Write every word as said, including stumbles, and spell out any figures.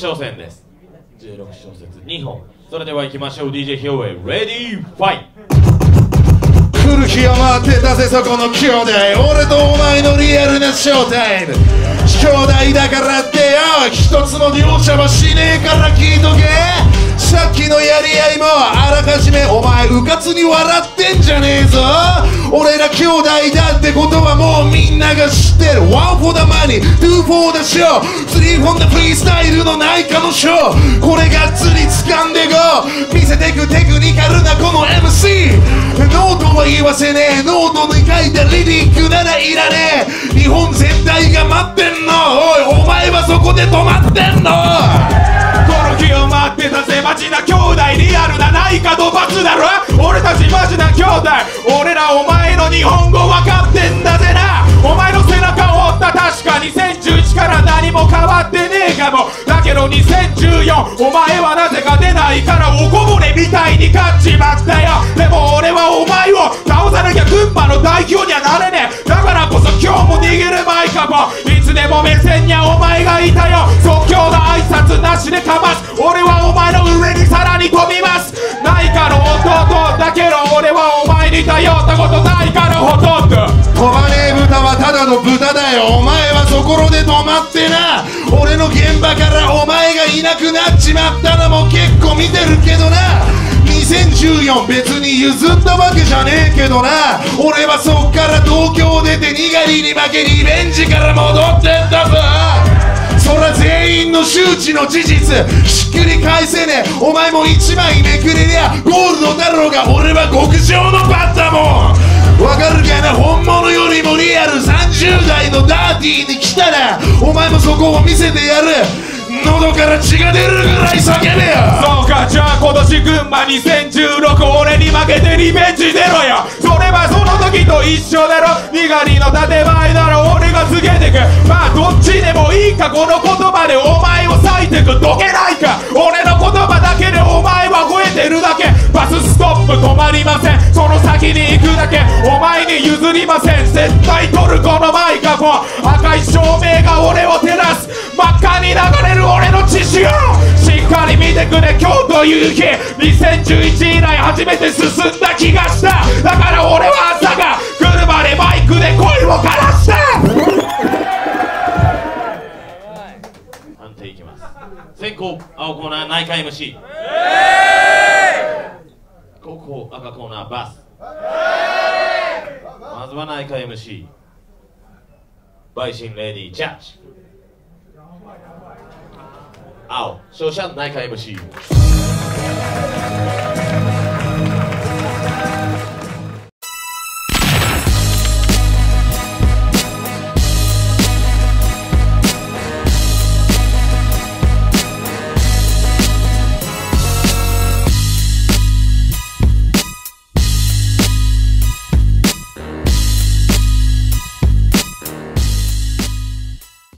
勝戦です。じゅうろく小節にほん。それでは行きましょう。 ディージェー ヒョウエイレディーファイト。 来る日を待ってたぜそこの兄弟、俺とお前のリアルなショータイム。兄弟だからってよ、一つの両者はしねえから聞いとけ。さっきのやり合いもあらかじめお前うかつに笑ってんじゃねえぞ。俺ら兄弟だってことはもうみんなが知ってる。 One for the money, two for the show, three for the freestyle の内科のショー。これがっつり掴んでこう、見せてくテクニカルなこの エムシー。 ノートは言わせねえ、ノートに書いたリリックならいらねえ。日本全体が待ってんの、おいお前はそこで止まってんの。 この日を待ってたぜマジな兄弟、リアルなないかと罰だろ。俺たちマジな兄弟、俺らお前の日本語分かってんだぜな。お前の背中を追った確かにせんじゅういちから何も変わってねえかも。だけどにせんじゅうよんお前はなぜか出ないからおこぼれみたいに勝っちまったよ。でも俺はお前を倒さなきゃ群馬の代表にはなれねえ。だからこそ今日も逃げるマイカもいつでも目線にはお前がいたよ。即興の挨拶なしでかます。俺はお前の上にさらに飛びます。ないから弟だけど俺はお前に頼ったことないからほとんど。 飛ばねえ豚はただの豚だよ。お前はそこで止まってな。俺の現場からお前がいなくなっちまったのも結構見てるけどな。にせんじゅうよん別に譲ったわけじゃねえけどな。俺はそっから東京出てにがりに負けリベンジから戻ってんだぞ。そら全員の周知の事実ひっくり返せねえ。お前も一枚めくれりゃゴールドだろうが、俺は極上のバッタもん。わかるかな、本物よりもリアル。さんじゅう代のダーティーに来たらお前もそこを見せてやる。喉から血が出るぐらい叫べよ。 そうか、じゃあ今年群馬にせんじゅうろく俺に負けてリベンジ出ろよ。それはその時と一緒だろ。にがりの建前なら俺が告げてく。まあどっちでもいいか、この言葉でお前を割いてく。どけないか、俺の言葉だけでお前は吠えてるだけ。バスストップ止まりません、その先に行くだけ。お前に譲りません、絶対取るこのマイカフォン。赤い照明が俺を照らす、真っ赤に流れる俺の血潮。しっかり見てくれ今日という日、にせんじゅういち以来初めて進んだ気がした。だから俺は朝が車でバイクで声を枯らした。 判定いきます。先攻青コーナー内科 エムシー、後攻赤コーナーバス。まずは内科 エムシー バイシンレディージャッジ。青勝者内科 エムシー。